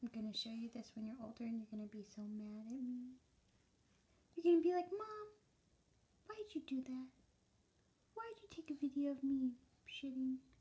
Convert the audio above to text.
I'm gonna show you this when you're older and you're gonna be so mad at me. You're gonna be like, Mom, why'd you do that? Why'd you take a video of me shitting?